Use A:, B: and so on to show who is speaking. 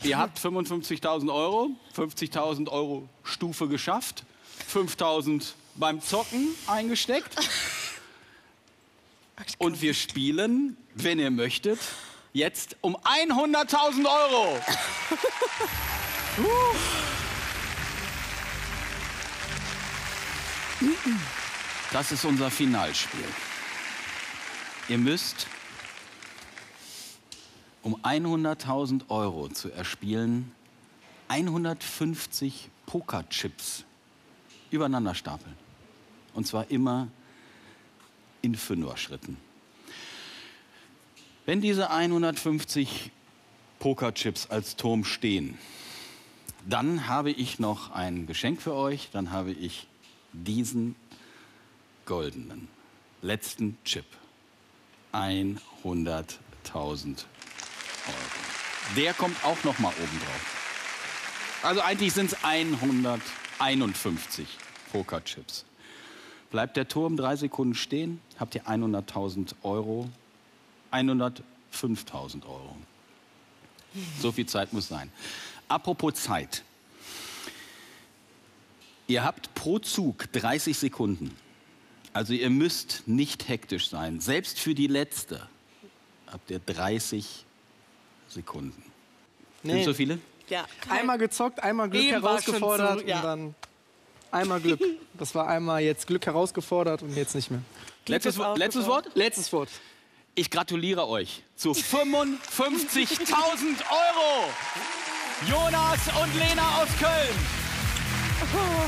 A: Ihr habt 55.000 Euro, 50.000 Euro Stufe geschafft, 5.000 beim Zocken eingesteckt. Und wir spielen, wenn ihr möchtet, jetzt um 100.000 Euro. Das ist unser Finalspiel. Ihr müsst, um 100.000 Euro zu erspielen, 150 Pokerchips übereinander stapeln. Und zwar immer in Fünfer-Schritten. Wenn diese 150 Pokerchips als Turm stehen, dann habe ich noch ein Geschenk für euch. Dann habe ich diesen goldenen letzten Chip. 100.000 Euro. Der kommt auch noch mal oben drauf. Also eigentlich sind es 151 Pokerchips. Bleibt der Turm 3 Sekunden stehen, habt ihr 100.000 Euro, 105.000 Euro. So viel Zeit muss sein. Apropos Zeit. Ihr habt pro Zug 30 Sekunden. Also ihr müsst nicht hektisch sein. Selbst für die letzte habt ihr 30 Sekunden.
B: Nee.
A: Sind so viele?
B: Ja.
C: Einmal gezockt, einmal Glück herausgefordert und dann einmal Glück. Das war einmal jetzt Glück herausgefordert und jetzt nicht mehr.
A: Letztes Wort?
C: Letztes Wort.
A: Ich gratuliere euch zu 55.000 Euro. Jonas und Lena aus Köln.